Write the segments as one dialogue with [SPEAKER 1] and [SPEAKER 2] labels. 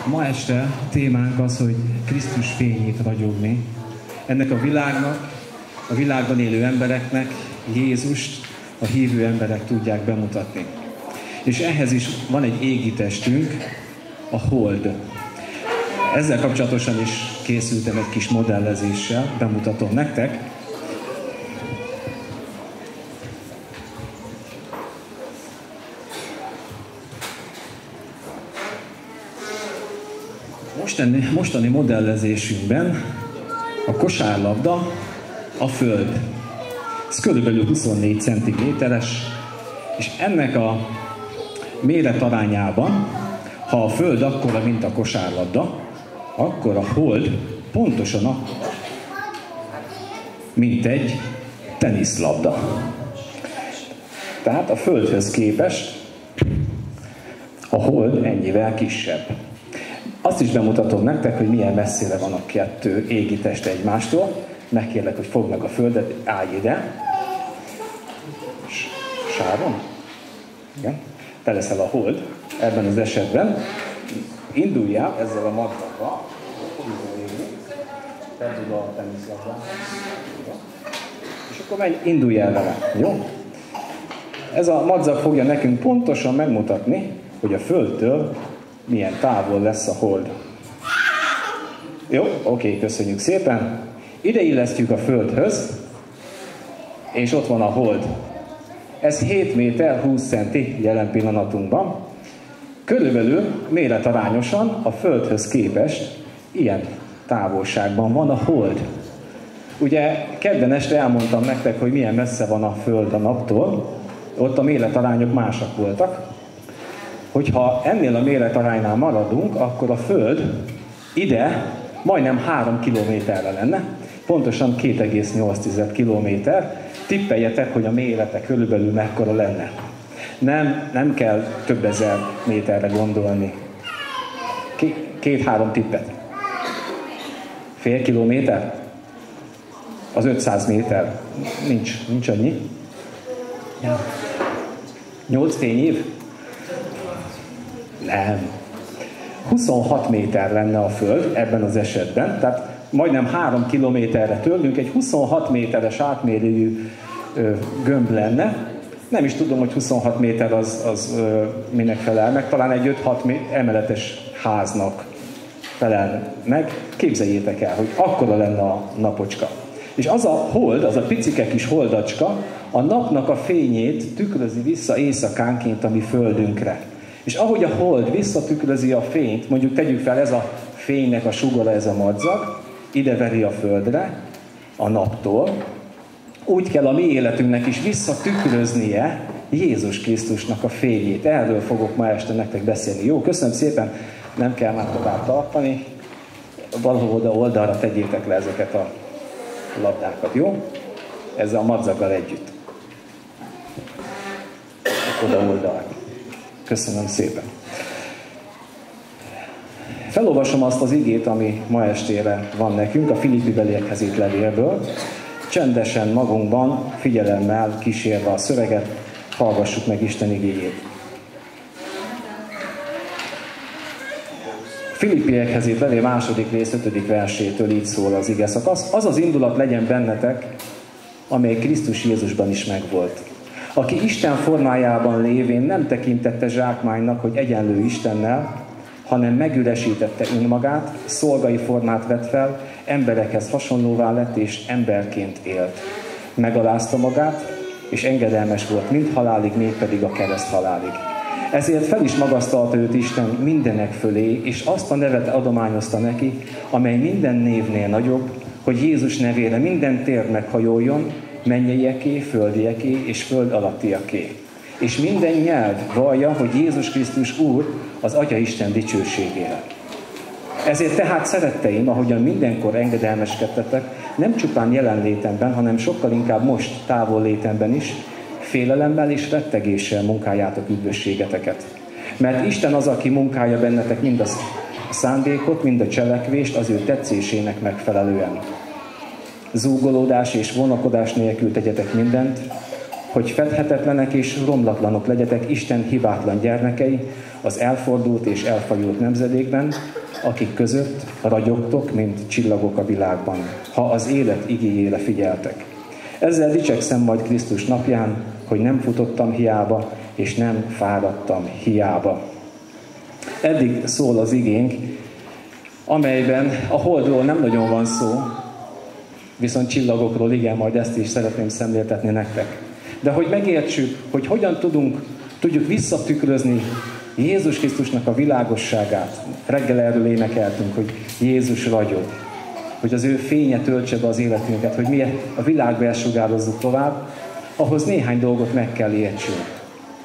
[SPEAKER 1] Ma este a témánk az, hogy Krisztus fényét ragyogni. Ennek a világnak, a világban élő embereknek Jézust a hívő emberek tudják bemutatni. És ehhez is van egy égitestünk, a hold. Ezzel kapcsolatosan is készültem egy kis modellezéssel, bemutatom nektek. Mostani modellezésünkben a kosárlabda, a föld. Ez körülbelül 24 cm-es, és ennek a méretarányában, ha a föld akkora, mint a kosárlabda, akkor a hold pontosan akkora, mint egy teniszlabda. Tehát a földhöz képest a hold ennyivel kisebb. Azt is bemutatom nektek, hogy milyen messzire van a kettő égitest egymástól. Megkérlek, hogy fogd meg a földet, állj ide. Sáron? Igen. Te leszel a hold. Ebben az esetben induljál ezzel a madzaggal. Te tud a teniszlabdát. És akkor indulj el vele. Jó? Ez a madzag fogja nekünk pontosan megmutatni, hogy a földtől milyen távol lesz a hold. Jó? Oké, köszönjük szépen. Ide illesztjük a földhöz, és ott van a hold. Ez 7 méter 20 centi jelen pillanatunkban. Körülbelül méretarányosan a földhöz képest ilyen távolságban van a hold. Ugye kedden este elmondtam nektek, hogy milyen messze van a föld a naptól. Ott a méretarányok másak voltak. Hogyha ennél a méretaránynál maradunk, akkor a föld ide majdnem 3 kilométerre lenne. Pontosan 2,8 kilométer. Tippeljetek, hogy a mérete körülbelül mekkora lenne. Nem kell több ezer méterre gondolni. 2-3 tippet. Fél kilométer? Az 500 méter. Nincs annyi. 8 fényév? Nem. 26 méter lenne a föld ebben az esetben. Tehát majdnem 3 kilométerre tőlünk egy 26 méteres átmérőjű gömb lenne. Nem is tudom, hogy 26 méter az minek felel meg. Talán egy 5-6 emeletes háznak felel meg. Képzeljétek el, hogy akkora lenne a napocska. És az a hold, az a picike kis holdacska a napnak a fényét tükrözi vissza éjszakánként a mi földünkre. És ahogy a hold visszatükrözi a fényt, mondjuk tegyük fel, ez a fénynek a sugara, ez a madzag, ideveri a földre, a naptól, úgy kell a mi életünknek is visszatükröznie Jézus Krisztusnak a fényét. Erről fogok ma este nektek beszélni. Jó, köszönöm szépen, nem kell már tovább tartani. Valahol oldalra tegyétek le ezeket a labdákat, jó? Ezzel a madzaggal együtt. Oda oldalra. Köszönöm szépen. Felolvasom azt az igét, ami ma estére van nekünk, a Filippi-beliekhez írt levélből. Csendesen magunkban, figyelemmel kísérve a szöveget, hallgassuk meg Isten igéjét. Filippiekhez írt levél 2. rész 5. versétől így szól az ige szakasz. Az az indulat legyen bennetek, amely Krisztus Jézusban is megvolt. Aki Isten formájában lévén nem tekintette zsákmánynak, hogy egyenlő Istennel, hanem megüresítette önmagát, szolgai formát vett fel, emberekhez hasonlóvá lett és emberként élt. Megalázta magát, és engedelmes volt mind halálig, mégpedig a kereszt halálig. Ezért fel is magasztalta őt Isten mindenek fölé, és azt a nevet adományozta neki, amely minden névnél nagyobb, hogy Jézus nevére minden tér meghajoljon, mennyeieké, földieké és föld alattiaké. És minden nyelv vallja, hogy Jézus Krisztus Úr az Atya Isten dicsőségére. Ezért tehát, szeretteim, ahogyan mindenkor engedelmeskedtetek, nem csupán jelenlétemben, hanem sokkal inkább most távollétemben is, félelemmel és rettegéssel munkáljátok üdvösségeteket. Mert Isten az, aki munkálja bennetek mind a szándékot, mind a cselekvést az ő tetszésének megfelelően. Zúgolódás és vonakodás nélkül tegyetek mindent, hogy fedhetetlenek és romlatlanok legyetek Isten hibátlan gyermekei, az elfordult és elfajult nemzedékben, akik között ragyogtok, mint csillagok a világban, ha az élet igéjére figyeltek. Ezzel dicsekszem majd Krisztus napján, hogy nem futottam hiába, és nem fáradtam hiába. Eddig szól az igénk, amelyben a holdról nem nagyon van szó, viszont csillagokról igen, majd ezt is szeretném szemléltetni nektek. De hogy megértsük, hogy hogyan tudjuk visszatükrözni Jézus Krisztusnak a világosságát. Reggel erről énekeltünk, hogy Jézus ragyog, hogy az ő fénye töltse be az életünket, hogy mi a világba elsugározzuk tovább, ahhoz néhány dolgot meg kell értsünk.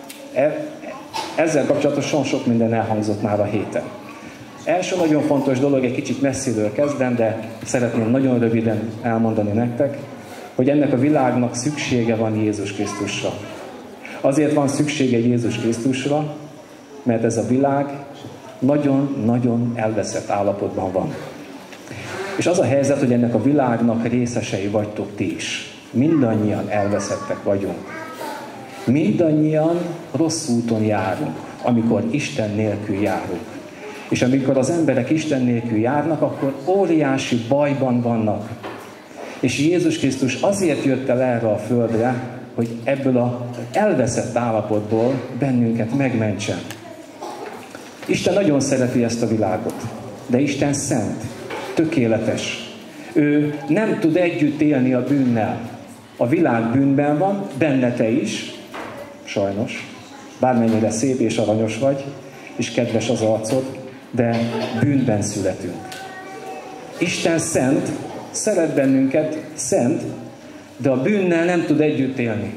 [SPEAKER 1] Ezzel kapcsolatosan sok minden elhangzott már a héten. Első nagyon fontos dolog, egy kicsit messziről kezdem, de szeretném nagyon röviden elmondani nektek, hogy ennek a világnak szüksége van Jézus Krisztusra. Azért van szüksége Jézus Krisztusra, mert ez a világ nagyon-nagyon elveszett állapotban van. És az a helyzet, hogy ennek a világnak részesei vagytok ti is. Mindannyian elveszettek vagyunk. Mindannyian rossz úton járunk, amikor Isten nélkül járunk. És amikor az emberek Isten nélkül járnak, akkor óriási bajban vannak. És Jézus Krisztus azért jött el erre a földre, hogy ebből az elveszett állapotból bennünket megmentsen. Isten nagyon szereti ezt a világot, de Isten szent, tökéletes. Ő nem tud együtt élni a bűnnel. A világ bűnben van, benne te is, sajnos, bármennyire szép és aranyos vagy, és kedves az arcod, de bűnben születünk. Isten szent, szeret bennünket, szent, de a bűnnel nem tud együtt élni.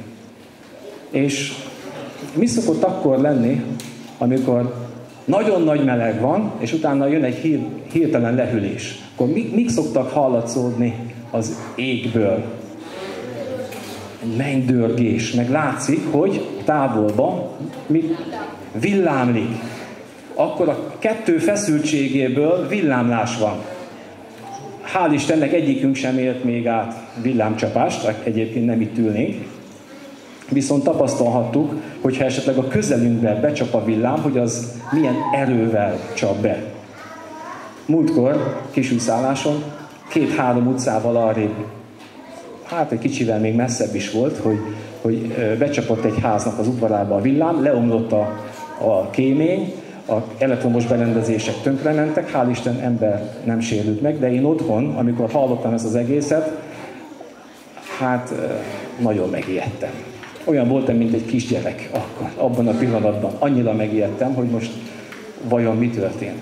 [SPEAKER 1] És mi szokott akkor lenni, amikor nagyon nagy meleg van, és utána jön egy hirtelen lehűlés. Akkor mik szoktak hallatszódni az égből? Egy mennydörgés, meg látszik, hogy távolban villámlik. Akkor a kettő feszültségéből villámlás van. Hál' Istennek egyikünk sem élt még át villámcsapást, egyébként nem itt ülnénk. Viszont tapasztalhattuk, hogyha esetleg a közelünkbe becsap a villám, hogy az milyen erővel csap be. Múltkor kisúszálláson 2-3 utcával arrébb, hát egy kicsivel még messzebb is volt, hogy becsapott egy háznak az udvarába a villám, leomlott a kémény, a elektromos berendezések tönkrementek, hál' Isten ember nem sérült meg, de én otthon, amikor hallottam ezt az egészet, hát nagyon megijedtem. Olyan voltam, mint egy kisgyerek akkor, abban a pillanatban. Annyira megijedtem, hogy most vajon mi történt.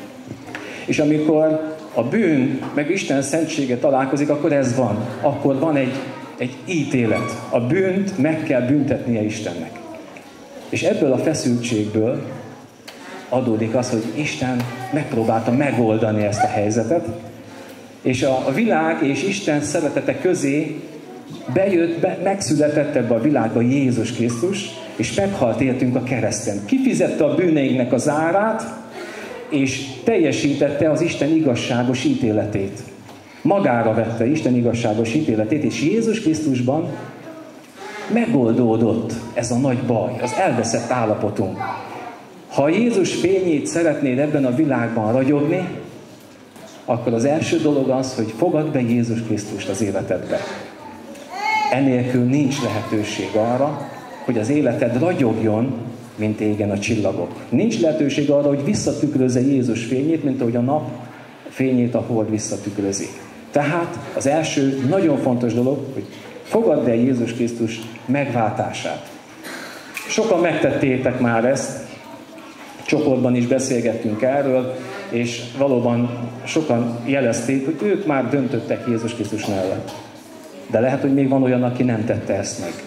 [SPEAKER 1] És amikor a bűn meg Isten szentsége találkozik, akkor ez van. Akkor van egy ítélet. A bűnt meg kell büntetnie Istennek. És ebből a feszültségből adódik az, hogy Isten megpróbálta megoldani ezt a helyzetet, és a világ és Isten szeretete közé megszületett ebbe a világba Jézus Krisztus, és meghalt értünk a kereszten. Kifizette a bűneinknek az árát, és teljesítette az Isten igazságos ítéletét. Magára vette Isten igazságos ítéletét, és Jézus Krisztusban megoldódott ez a nagy baj, az elveszett állapotunk. Ha Jézus fényét szeretnéd ebben a világban ragyogni, akkor az első dolog az, hogy fogadd be Jézus Krisztust az életedbe. Enélkül nincs lehetőség arra, hogy az életed ragyogjon, mint égen a csillagok. Nincs lehetőség arra, hogy visszatükrözze Jézus fényét, mint ahogy a nap fényét a hold visszatükrözi. Tehát az első nagyon fontos dolog, hogy fogadd el Jézus Krisztus megváltását. Sokan megtettétek már ezt, csoportban is beszélgettünk erről, és valóban sokan jelezték, hogy ők már döntöttek Jézus Krisztus mellett. De lehet, hogy még van olyan, aki nem tette ezt meg.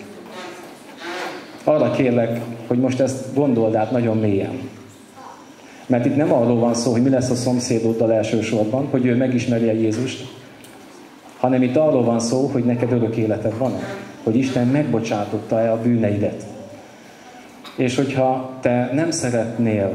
[SPEAKER 1] Arra kérlek, hogy most ezt gondold át nagyon mélyen. Mert itt nem arról van szó, hogy mi lesz a szomszédoddal elsősorban, hogy ő megismerje Jézust, hanem itt arról van szó, hogy neked örök életed van, hogy Isten megbocsátotta-e a bűneidet. És hogyha te nem szeretnél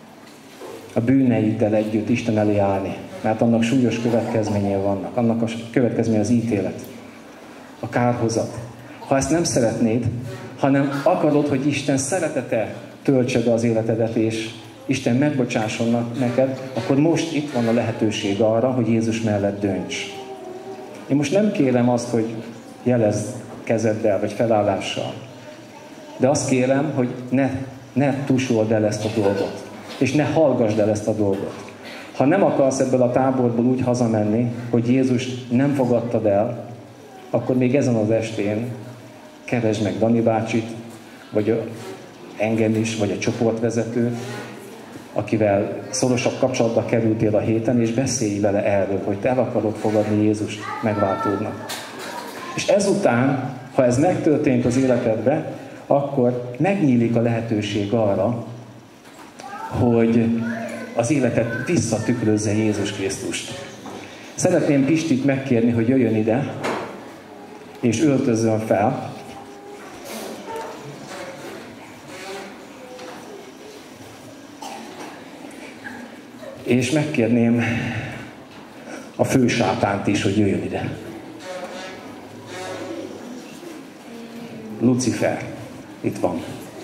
[SPEAKER 1] a bűneiddel együtt Isten elé állni, mert annak súlyos következményei vannak, annak a következménye az ítélet, a kárhozat. Ha ezt nem szeretnéd, hanem akarod, hogy Isten szeretete töltse be az életedet, és Isten megbocsásson neked, akkor most itt van a lehetőség arra, hogy Jézus mellett dönts. Én most nem kérem azt, hogy jelezd kezeddel, vagy felállással. De azt kérem, hogy ne tusold el ezt a dolgot. És ne hallgassd el ezt a dolgot. Ha nem akarsz ebből a táborból úgy hazamenni, hogy Jézust nem fogadtad el, akkor még ezen az estén keresd meg Dani bácsit, vagy engem is, vagy a csoportvezetőt, akivel szorosabb kapcsolatba kerültél a héten, és beszélj vele erről, hogy te el akarod fogadni Jézust megváltódnak. És ezután, ha ez megtörtént az életedben, akkor megnyílik a lehetőség arra, hogy az életet visszatükrözze Jézus Krisztust. Szeretném Pistit megkérni, hogy jöjjön ide, és öltözzön fel. És megkérném a fősátánt is, hogy jöjjön ide. Lucifer, itt van.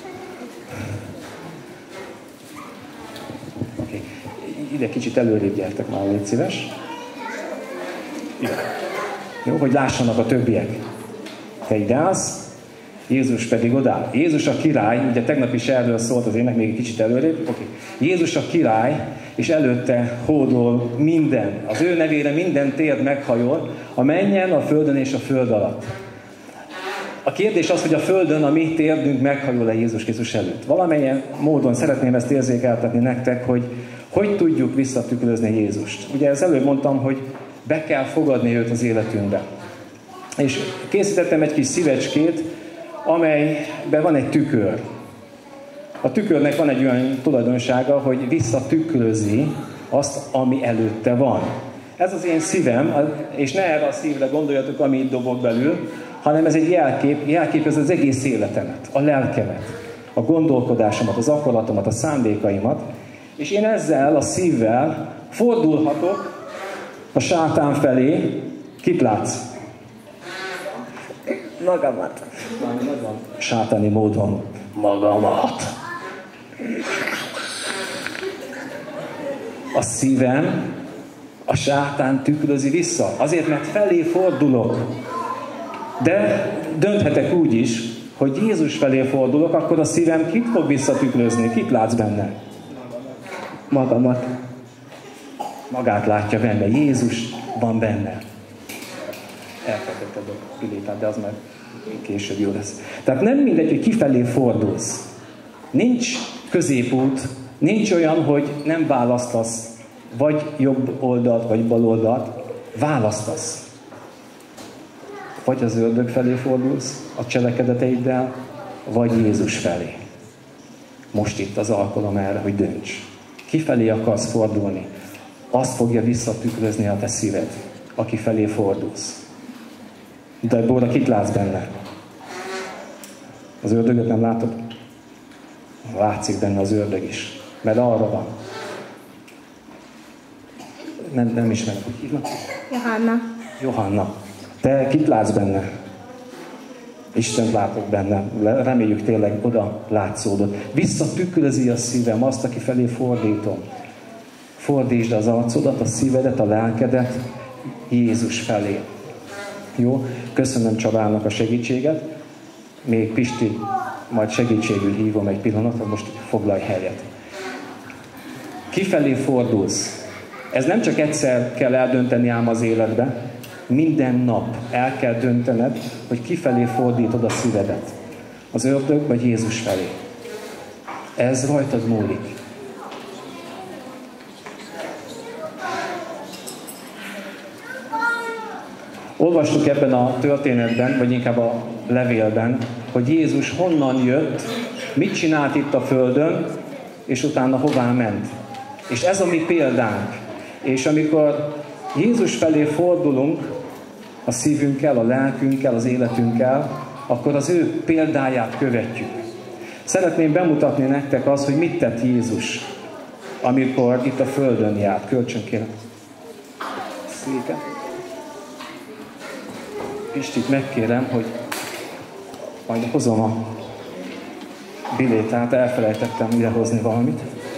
[SPEAKER 1] Okay. Ide kicsit előrébb gyertek már, légy szíves. Ide. Jó, hogy lássanak a többiek. Te ide állsz, Jézus pedig odáll. Jézus a király, ugye tegnap is erről szólt az ének, még egy kicsit előrébb. Okay. Jézus a király, és előtte hódol minden. Az ő nevére minden térd meghajol, a mennyen, a földön és a föld alatt. A kérdés az, hogy a földön a mi térdünk meghajol-e Jézus Krisztus előtt. Valamilyen módon szeretném ezt érzékeltetni nektek, hogy tudjuk visszatükrözni Jézust. Ugye ezt előbb mondtam, hogy be kell fogadni őt az életünkbe. És készítettem egy kis szívecskét, amelyben van egy tükör. A tükörnek van egy olyan tulajdonsága, hogy visszatükrözi azt, ami előtte van. Ez az én szívem, és ne erre a szívre gondoljatok, ami itt dobog belül, hanem ez egy jelképez az egész életemet, a lelkemet, a gondolkodásomat, az akaratomat, a szándékaimat, és én ezzel a szívvel fordulhatok a sátán felé. Kit látsz?
[SPEAKER 2] Magamat.
[SPEAKER 1] Sátáni módon magamat. A szívem a sátán tükrözi vissza. Azért, mert felé fordulok. De dönthetek úgy is, hogy Jézus felé fordulok, akkor a szívem kit fog visszatükrözni? Kit látsz benne?
[SPEAKER 2] Magamat.
[SPEAKER 1] Magát látja benne. Jézus van benne. Elfelejtetted a pilétát, de az már később jó lesz. Tehát nem mindegy, hogy kifelé fordulsz. Nincs középút, nincs olyan, hogy nem választasz vagy jobb oldalt, vagy bal oldalt. Választasz. Vagy az ördög felé fordulsz a cselekedeteiddel, vagy Jézus felé. Most itt az alkalom erre, hogy dönts. Kifelé akarsz fordulni, azt fogja visszatükrözni a te szíved, aki felé fordulsz. De Bóra, kit látsz benne? Az ördögöt nem látod? Látszik benne az ördög is, mert arra van. Nem ismerem, hogy hívnak?
[SPEAKER 2] Johanna.
[SPEAKER 1] Johanna. Te kit látsz benne? Istent látok benne. Reméljük tényleg oda látszódott. Visszatükrözi a szívem azt, aki felé fordítom. Fordítsd az arcodat, a szívedet, a lelkedet Jézus felé. Jó? Köszönöm Csabának a segítséget. Még Pisti, majd segítségül hívom egy pillanatra, most foglalj helyet. Kifelé fordulsz. Ez nem csak egyszer kell eldönteni ám az életbe, minden nap el kell döntened, hogy kifelé fordítod a szívedet. Az ördög vagy Jézus felé. Ez rajtad múlik. Olvastuk ebben a történetben, vagy inkább a levélben, hogy Jézus honnan jött, mit csinált itt a földön, és utána hová ment. És ez a mi példánk. És amikor Jézus felé fordulunk a szívünkkel, a lelkünkkel, az életünkkel, akkor az ő példáját követjük. Szeretném bemutatni nektek azt, hogy mit tett Jézus, amikor itt a földön járt. Kölcsönkérem. Szépen. Pistit megkérem, hogy majd hozom a bilétát, elfelejtettem idehozni valamit.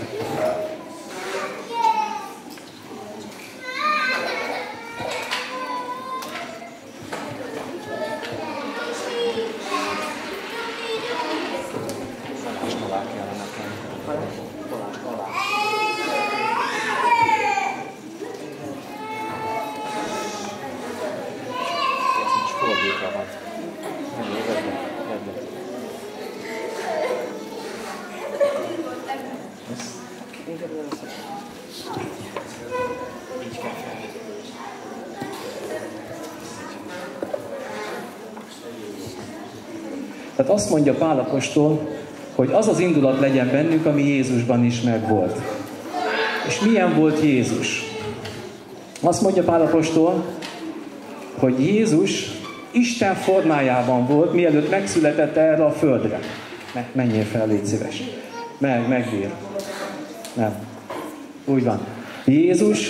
[SPEAKER 1] Tehát azt mondja Pál apostol, hogy az az indulat legyen bennünk, ami Jézusban is megvolt. És milyen volt Jézus? Azt mondja Pál apostol, hogy Jézus Isten formájában volt, mielőtt megszületett erre a földre. Menjél fel, légy szíves. Megbír. Nem. Úgy van. Jézus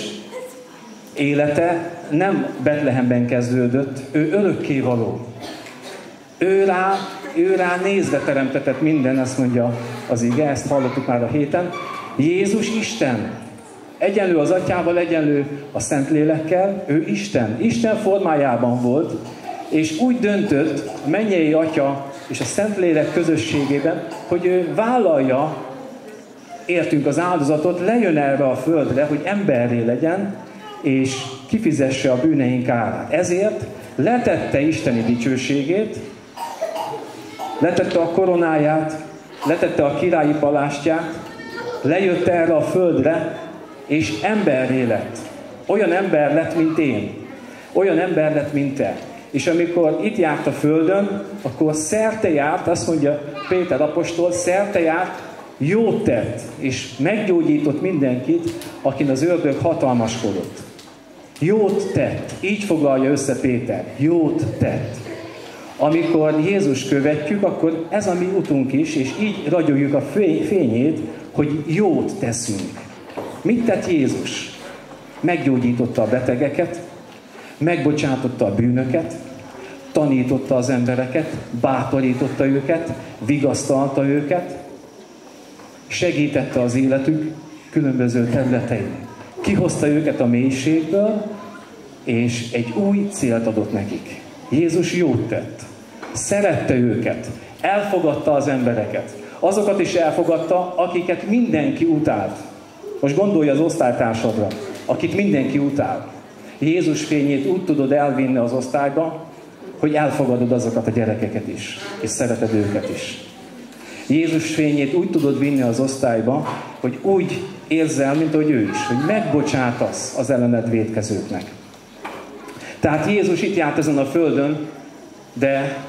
[SPEAKER 1] élete nem Betlehemben kezdődött, ő örökkévaló. Ő rá nézve teremtetett minden, azt mondja az ige, ezt hallottuk már a héten. Jézus Isten. Egyenlő az Atyával, egyenlő a Szentlélekkel, ő Isten. Isten formájában volt, és úgy döntött a mennyei Atya és a Szentlélek közösségében, hogy ő vállalja, értünk az áldozatot, lejön erre a földre, hogy emberré legyen, és kifizesse a bűneink árát. Ezért letette isteni dicsőségét, letette a koronáját, letette a királyi palástját, lejött erre a földre, és emberré lett. Olyan ember lett, mint én. Olyan ember lett, mint te. És amikor itt járt a földön, akkor szerte járt, azt mondja Péter apostol, szerte járt, jót tett, és meggyógyított mindenkit, akin az ördög hatalmaskodott. Jót tett. Így foglalja össze Péter. Jót tett. Amikor Jézus követjük, akkor ez a mi utunk is, és így ragyogjuk a fényét, hogy jót teszünk. Mit tett Jézus? Meggyógyította a betegeket, megbocsátotta a bűnöket, tanította az embereket, bátorította őket, vigasztalta őket, segítette az életük különböző területein. Kihozta őket a mélységből, és egy új célt adott nekik. Jézus jót tett. Szerette őket. Elfogadta az embereket. Azokat is elfogadta, akiket mindenki utált. Most gondolj az osztálytársadra, akit mindenki utál. Jézus fényét úgy tudod elvinni az osztályba, hogy elfogadod azokat a gyerekeket is, és szereted őket is. Jézus fényét úgy tudod vinni az osztályba, hogy úgy érzel, mint ahogy ő is, hogy megbocsátasz az ellened vétkezőknek. Tehát Jézus itt járt ezen a földön, de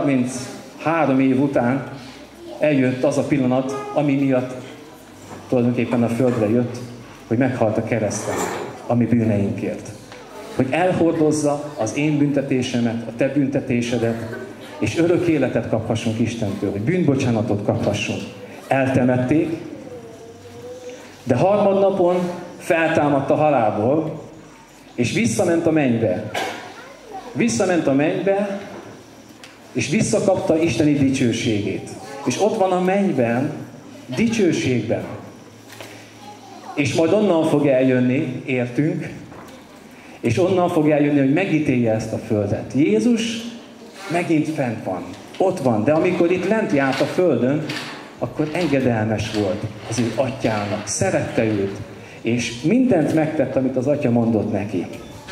[SPEAKER 1] 33 év után eljött az a pillanat, ami miatt tulajdonképpen a földre jött, hogy meghalt a kereszten a mi bűneinkért. Hogy elhordozza az én büntetésemet, a te büntetésedet, és örök életet kaphassunk Istentől, hogy bűnbocsánatot kaphassunk. Eltemették, de harmadnapon feltámadt a halálból, és visszament a mennybe. Visszament a mennybe, és visszakapta isteni dicsőségét. És ott van a mennyben, dicsőségben. És majd onnan fog eljönni, értünk, és onnan fog eljönni, hogy megítélje ezt a földet. Jézus megint fent van, ott van, de amikor itt lent járt a földön, akkor engedelmes volt az ő atyának, szerette őt, és mindent megtett, amit az atya mondott neki.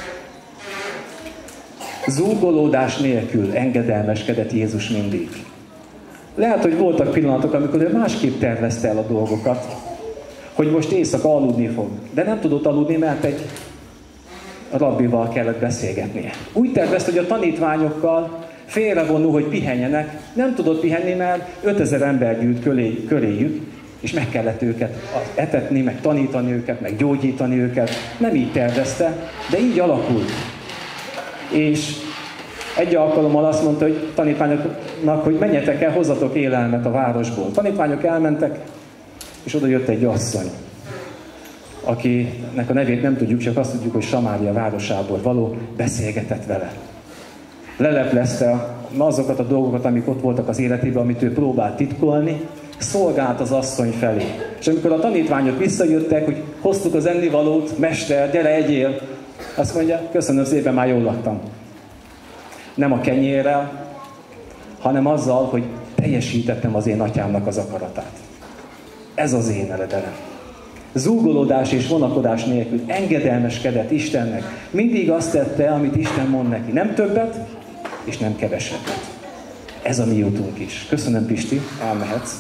[SPEAKER 1] Zúgolódás nélkül engedelmeskedett Jézus mindig. Lehet, hogy voltak pillanatok, amikor ő másképp tervezte el a dolgokat, hogy most éjszaka aludni fog. De nem tudott aludni, mert egy rabbival kellett beszélgetnie. Úgy tervezte, hogy a tanítványokkal félrevonul, hogy pihenjenek. Nem tudott pihenni, mert 5000 ember gyűlt köréjük, és meg kellett őket etetni, meg tanítani őket, meg gyógyítani őket. Nem így tervezte, de így alakult. És egy alkalommal azt mondta, hogy tanítványoknak, hogy menjetek el, hozzatok élelmet a városból. Tanítványok elmentek, és oda jött egy asszony, akinek a nevét nem tudjuk, csak azt tudjuk, hogy Samária városából való, beszélgetett vele. Leleplezte azokat a dolgokat, amik ott voltak az életében, amit ő próbált titkolni, szolgált az asszony felé. És amikor a tanítványok visszajöttek, hogy hoztuk az ennivalót, mester, gyere, egyél, azt mondja, köszönöm szépen, már jól laktam. Nem a kenyérrel, hanem azzal, hogy teljesítettem az én atyámnak az akaratát. Ez az én eredelem. Zúgolódás és vonakodás nélkül engedelmeskedett Istennek. Mindig azt tette, amit Isten mond neki. Nem többet, és nem kevesebbet. Ez a mi útunk is. Köszönöm, Pisti, elmehetsz.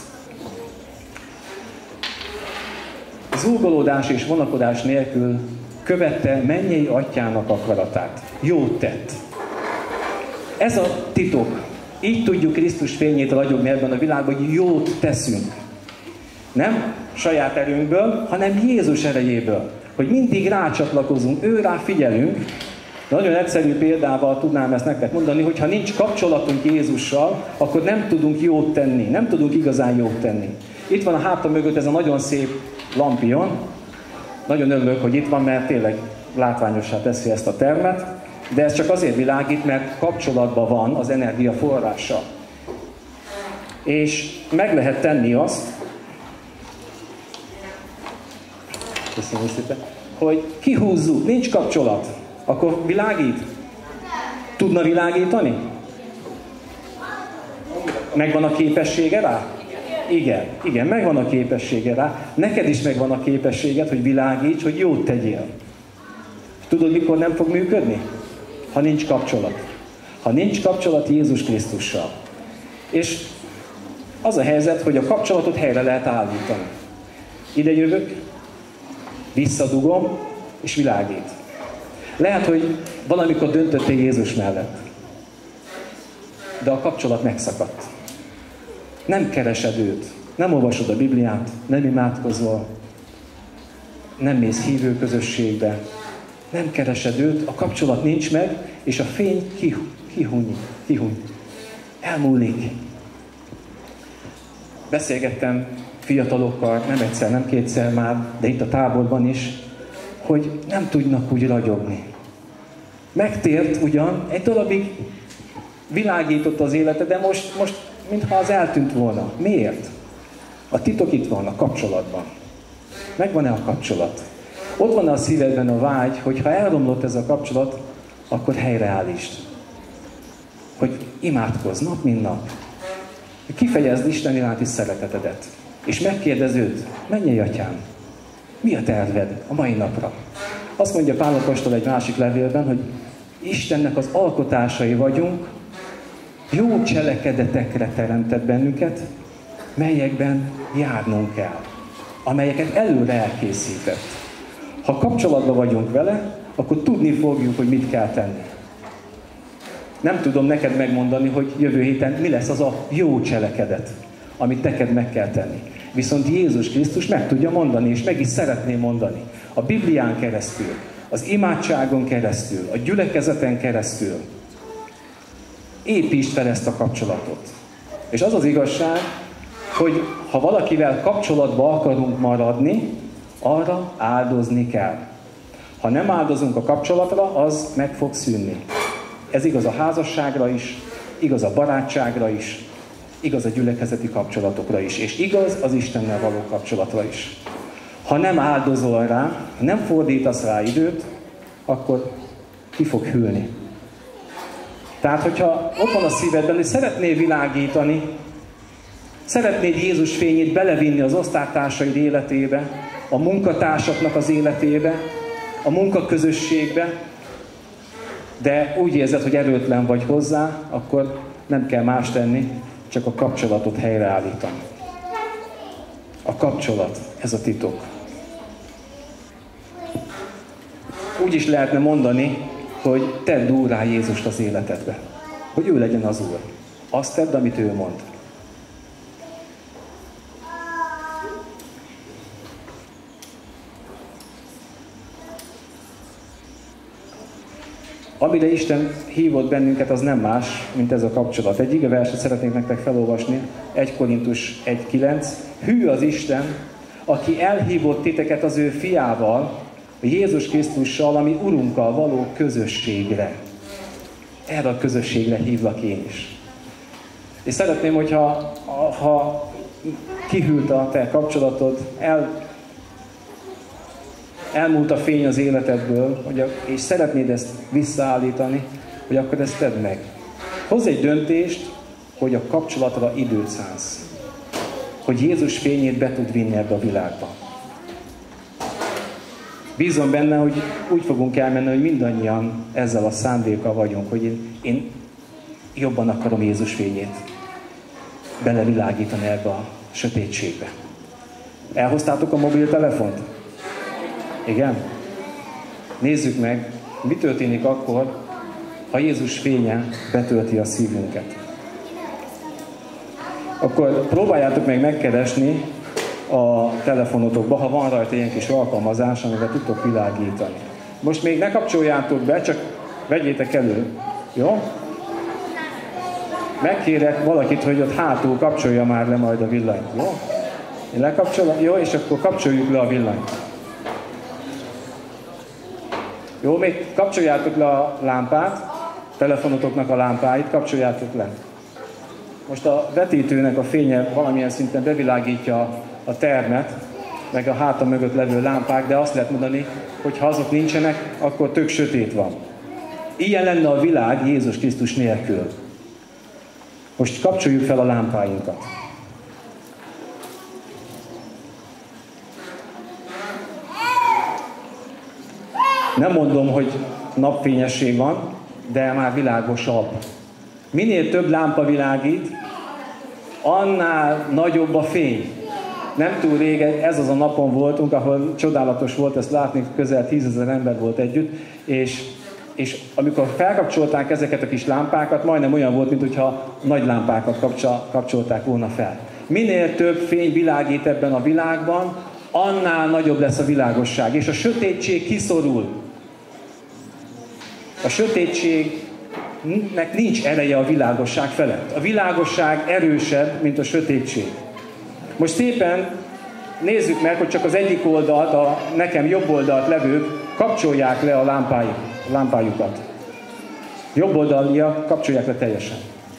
[SPEAKER 1] Zúgolódás és vonakodás nélkül követte mennyei atyának akaratát. Jót tett. Ez a titok. Így tudjuk Krisztus fényét ragyogni ebben a világban, hogy jót teszünk. Nem saját erőnkből, hanem Jézus erejéből. Hogy mindig rácsatlakozunk, ő rá figyelünk. Nagyon egyszerű példával tudnám ezt nektek mondani, hogy ha nincs kapcsolatunk Jézussal, akkor nem tudunk jót tenni, nem tudunk igazán jót tenni. Itt van a hátam mögött ez a nagyon szép lampion. Nagyon örülök, hogy itt van, mert tényleg látványossá teszi ezt a termet. De ez csak azért világít, mert kapcsolatban van az energia forrása. És meg lehet tenni azt, köszönöm szépen, hogy kihúzzuk, nincs kapcsolat, akkor világít? Tudna világítani? Megvan a képessége rá? Igen, megvan a képessége rá. Neked is megvan a képességed, hogy világíts, hogy jót tegyél. Tudod, mikor nem fog működni? Ha nincs kapcsolat. Ha nincs kapcsolat Jézus Krisztussal. És az a helyzet, hogy a kapcsolatot helyre lehet állítani. Ide jövök, visszadugom, és világít. Lehet, hogy valamikor döntöttél Jézus mellett. De a kapcsolat megszakadt. Nem keresed őt. Nem olvasod a Bibliát, nem imádkozol, nem mész hívő közösségbe, nem keresed őt, a kapcsolat nincs meg, és a fény kihuny. Elmúlik. Beszélgettem fiatalokkal, nem egyszer, nem kétszer már, de itt a táborban is, hogy nem tudnak úgy ragyogni. Megtért ugyan, egy darabig világított az élete, de most mintha az eltűnt volna. Miért? A titok itt van, a kapcsolatban. Megvan-e a kapcsolat? Ott van a szívedben a vágy, hogy ha elromlott ez a kapcsolat, akkor helyreállítsd. Hogy imádkozz nap, mint nap. Kifejezd Isten iránti szeretetedet. És megkérdezz őt, mennyei atyám, mi a terved a mai napra? Azt mondja Pál apostol egy másik levélben, hogy Istennek az alkotásai vagyunk, jó cselekedetekre teremtett bennünket, melyekben járnunk kell, amelyeket előre elkészített. Ha kapcsolatban vagyunk vele, akkor tudni fogjuk, hogy mit kell tenni. Nem tudom neked megmondani, hogy jövő héten mi lesz az a jó cselekedet, amit neked meg kell tenni. Viszont Jézus Krisztus meg tudja mondani, és meg is szeretné mondani. A Biblián keresztül, az imádságon keresztül, a gyülekezeten keresztül. Építsd fel ezt a kapcsolatot. És az az igazság, hogy ha valakivel kapcsolatba akarunk maradni, arra áldozni kell. Ha nem áldozunk a kapcsolatra, az meg fog szűnni. Ez igaz a házasságra is, igaz a barátságra is, igaz a gyülekezeti kapcsolatokra is, és igaz az Istennel való kapcsolatra is. Ha nem áldozol rá, ha nem fordítasz rá időt, akkor ki fog hűlni. Tehát, hogyha ott van a szívedben, hogy szeretnél világítani, szeretnéd Jézus fényét belevinni az osztálytársaid életébe, a munkatársaknak az életébe, a munkaközösségbe, de úgy érzed, hogy erőtlen vagy hozzá, akkor nem kell más tenni, csak a kapcsolatot helyreállítani. A kapcsolat, ez a titok. Úgy is lehetne mondani, hogy tedd úrrá Jézust az életedbe. Hogy ő legyen az Úr. Azt tedd, amit ő mond. Amire Isten hívott bennünket, az nem más, mint ez a kapcsolat. Egy igeverset szeretnék nektek felolvasni, 1 Korintus 1.9. Hű az Isten, aki elhívott titeket az ő fiával, Jézus Krisztussal, ami Urunkkal való közösségre. Erre a közösségre hívlak én is. És szeretném, hogyha kihűlt a te kapcsolatod, elmúlt a fény az életedből, és szeretnéd ezt visszaállítani, hogy akkor ezt tedd meg. Hozz egy döntést, hogy a kapcsolatra időt szánsz. Hogy Jézus fényét be tud vinni ebbe a világba. Bízom benne, hogy úgy fogunk elmenni, hogy mindannyian ezzel a szándékkal vagyunk, hogy én jobban akarom Jézus fényét belevilágítani ebbe a sötétségbe. Elhoztátok a mobiltelefont? Igen? Nézzük meg, mi történik akkor, ha Jézus fénye betölti a szívünket. Akkor próbáljátok meg megkeresni a telefonotokba, ha van rajta ilyen kis alkalmazás, amivel tudtok világítani. Most még ne kapcsoljátok be, csak vegyétek elő. Jó? Megkérek valakit, hogy ott hátul kapcsolja már le majd a villanyt. Jó? Én lekapcsolom. Jó, és akkor kapcsoljuk le a villanyt. Jó, még kapcsoljátok le a lámpát, telefonotoknak a lámpáit, kapcsoljátok le. Most a vetítőnek a fénye valamilyen szinten bevilágítja a termet, meg a háta mögött levő lámpák, de azt lehet mondani, hogy ha azok nincsenek, akkor tök sötét van. Ilyen lenne a világ Jézus Krisztus nélkül. Most kapcsoljuk fel a lámpáinkat. Nem mondom, hogy napfényesség van, de már világosabb. Minél több lámpa világít, annál nagyobb a fény. Nem túl régen, ez az a napon voltunk, ahol csodálatos volt ezt látni, közel 10 000 ember volt együtt, és amikor felkapcsolták ezeket a kis lámpákat, majdnem olyan volt, mintha nagy lámpákat kapcsolták volna fel. Minél több fény világít ebben a világban, annál nagyobb lesz a világosság, és a sötétség kiszorul. A sötétségnek nincs ereje a világosság felett. A világosság erősebb, mint a sötétség. Most szépen nézzük meg, hogy csak az egyik oldalt, a nekem jobb oldalt levők kapcsolják le a lámpájukat. Jobb oldaliak kapcsolják le teljesen.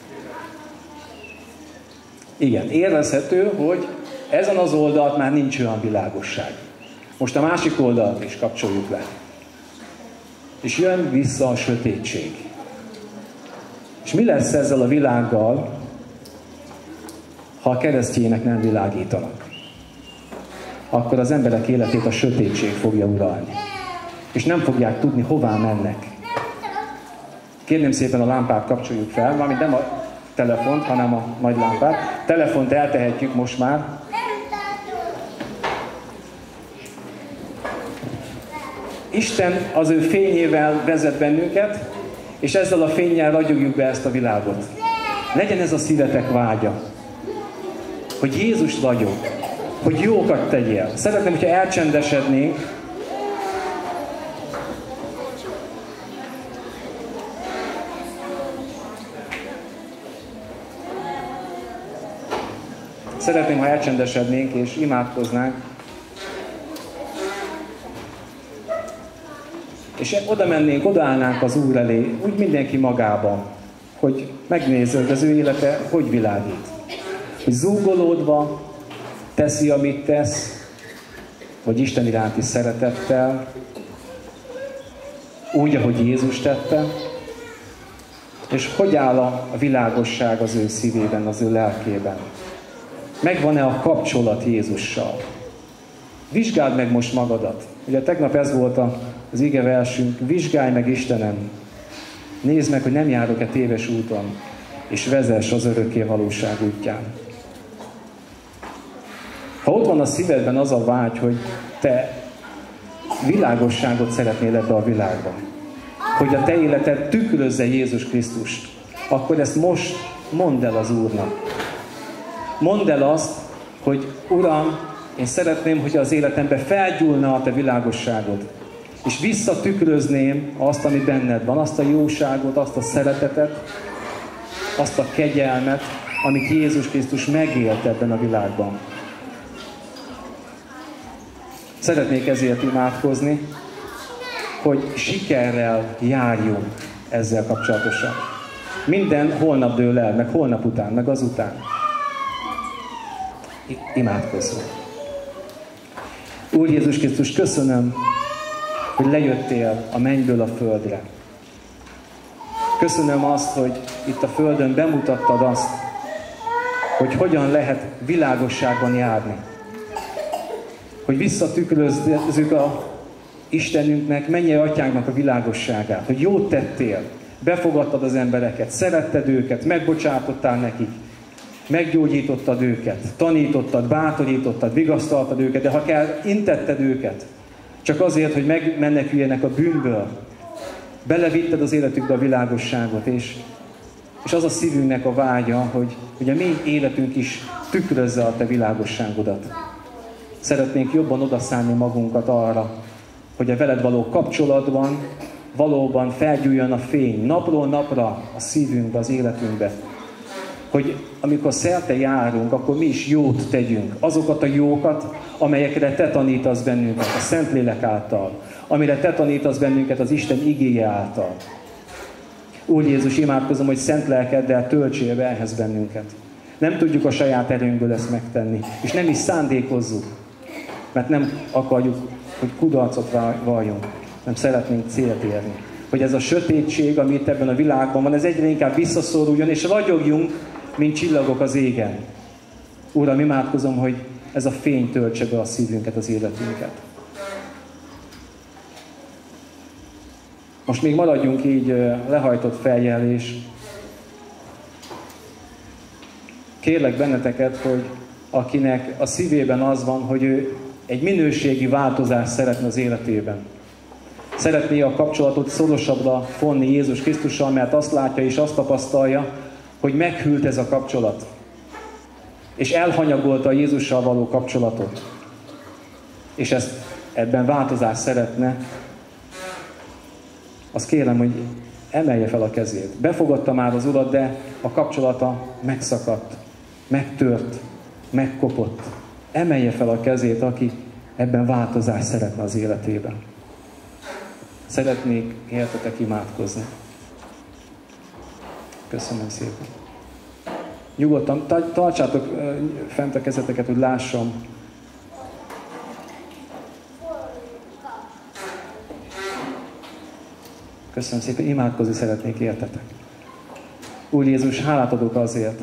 [SPEAKER 1] Igen, érezhető, hogy ezen az oldalt már nincs olyan világosság. Most a másik oldalt is kapcsoljuk le. És jön vissza a sötétség. És mi lesz ezzel a világgal, ha a keresztjének nem világítanak? Akkor az emberek életét a sötétség fogja uralni. És nem fogják tudni, hová mennek. Kérném szépen, a lámpát kapcsoljuk fel, mármint nem a telefont, hanem a nagy lámpát. Telefont eltehetjük most már. Isten az ő fényével vezet bennünket, és ezzel a fénnyel ragyogjuk be ezt a világot. Legyen ez a szívetek vágya, hogy Jézus vagyok, hogy jókat tegyél. Szeretném, hogyha elcsendesednénk, ha elcsendesednénk és imádkoznánk, és oda mennénk, odaállnánk az Úr elé, úgy mindenki magában, hogy megnézed az ő élete, hogy világít. Hogy zúgolódva teszi, amit tesz, vagy Isten iránti szeretettel, úgy, ahogy Jézus tette, és hogy áll a világosság az ő szívében, az ő lelkében. Megvan-e a kapcsolat Jézussal? Vizsgáld meg most magadat. Ugye tegnap ez volt az ige versünk, vizsgálj meg Istenem. Nézd meg, hogy nem járok-e téves úton, és vezess az örökké valóság útján. Ha ott van a szívedben az a vágy, hogy te világosságot szeretnél ebbe a világban, hogy a te életed tükrözze Jézus Krisztust, akkor ezt most mondd el az Úrnak. Mondd el azt, hogy Uram, én szeretném, hogy az életembe felgyúlna a te világosságod, és visszatükrözném azt, ami benned van, azt a jóságot, azt a szeretetet, azt a kegyelmet, amit Jézus Krisztus megélt ebben a világban. Szeretnék ezért imádkozni, hogy sikerrel járjunk ezzel kapcsolatosan. Minden holnap dől el, meg holnap után, meg azután. Imádkozzunk. Úr Jézus Krisztus, köszönöm, hogy lejöttél a mennyből a földre. Köszönöm azt, hogy itt a földön bemutattad azt, hogy hogyan lehet világosságban járni. Hogy visszatükrözzük a Istenünknek, mennyei atyánknak a világosságát. Hogy jót tettél, befogadtad az embereket, szeretted őket, megbocsátottál nekik, meggyógyítottad őket, tanítottad, bátorítottad, vigasztaltad őket, de ha kell, intetted őket, csak azért, hogy megmeneküljenek a bűnből. Belevitted az életükbe a világosságot, és az a szívünknek a vágya, hogy a mi életünk is tükrözze a te világosságodat. Szeretnénk jobban odaszállni magunkat arra, hogy a veled való kapcsolatban valóban felgyújjon a fény napról napra a szívünkbe, az életünkbe. Hogy amikor szerte járunk, akkor mi is jót tegyünk. Azokat a jókat, amelyekre te tanítasz bennünket a Szentlélek által, amire te tanítasz bennünket az Isten igéje által. Úr Jézus, imádkozom, hogy szent lelkeddel töltsél be ehhez bennünket. Nem tudjuk a saját erőnkből ezt megtenni, és nem is szándékozzuk, mert nem akarjuk, hogy kudarcot valljunk, nem szeretnénk célt érni. Hogy ez a sötétség, ami itt ebben a világban van, ez egyre inkább visszaszoruljon, és ragyogjunk, mint csillagok az égen. Uram, imádkozom, hogy ez a fény töltse be a szívünket, az életünket. Most még maradjunk így lehajtott fejjel, és kérlek benneteket, hogy akinek a szívében az van, hogy ő egy minőségi változást szeretne az életében. Szeretné a kapcsolatot szorosabbra fonni Jézus Krisztussal, mert azt látja és azt tapasztalja, hogy meghűlt ez a kapcsolat. És elhanyagolta a Jézussal való kapcsolatot. És ebben változást szeretne. Azt kérem, hogy emelje fel a kezét. Befogadta már az Urat, de a kapcsolata megszakadt, megtört, megkopott. Emelje fel a kezét, aki ebben változást szeretne az életében. Szeretnék értetek imádkozni. Köszönöm szépen. Nyugodtan tartsátok fent a kezeteket, hogy lássam. Köszönöm szépen, imádkozni szeretnék értetek. Úr Jézus, hálát adok azért,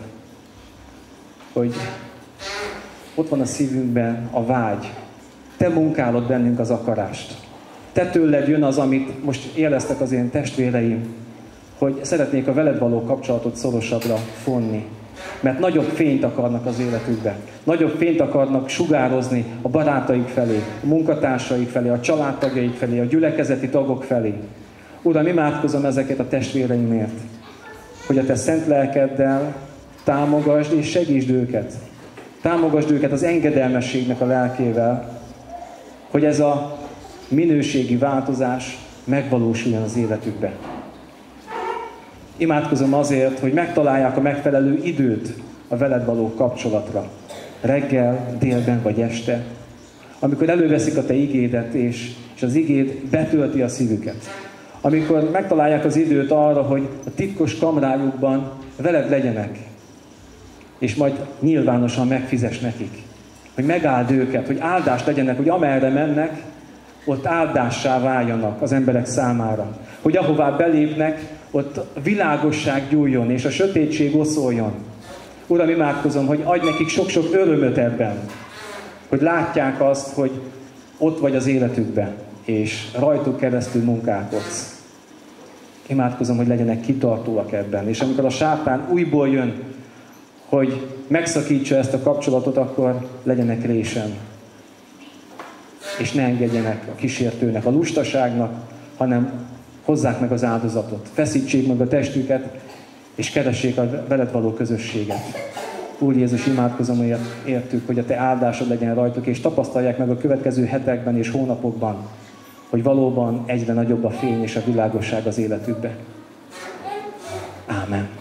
[SPEAKER 1] hogy ott van a szívünkben a vágy. Te munkálod bennünk az akarást. Te tőled jön az, amit most éreztek az én testvéreim, hogy szeretnék a veled való kapcsolatot szorosabbra fonni. Mert nagyobb fényt akarnak az életükbe. Nagyobb fényt akarnak sugározni a barátaik felé, a munkatársaik felé, a családtagjaik felé, a gyülekezeti tagok felé. Uram, imádkozom ezeket a testvéreimért, hogy a te szent lelkeddel támogasd és segítsd őket. Támogasd őket az engedelmességnek a lelkével, hogy ez a minőségi változás megvalósuljon az életükbe. Imádkozom azért, hogy megtalálják a megfelelő időt a veled való kapcsolatra. Reggel, délben vagy este. Amikor előveszik a te igédet, és az igéd betölti a szívüket. Amikor megtalálják az időt arra, hogy a titkos kamrájukban veled legyenek. És majd nyilvánosan megfizess nekik. Hogy megáld őket, hogy áldást legyenek, hogy amerre mennek, ott áldássá váljanak az emberek számára. Hogy ahová belépnek, ott világosság gyújjon, és a sötétség oszoljon. Uram, imádkozom, hogy adj nekik sok-sok örömöt ebben. Hogy látják azt, hogy ott vagy az életükben, és rajtuk keresztül munkálkodsz. Imádkozom, hogy legyenek kitartóak ebben. És amikor a sátán újból jön, hogy megszakítsa ezt a kapcsolatot, akkor legyenek résen. És ne engedjenek a kísértőnek, a lustaságnak, hanem hozzák meg az áldozatot. Feszítsék meg a testüket, és keressék a veled való közösséget. Úr Jézus, imádkozom értük, hogy a te áldásod legyen rajtuk, és tapasztalják meg a következő hetekben és hónapokban, hogy valóban egyre nagyobb a fény és a világosság az életükbe. Ámen.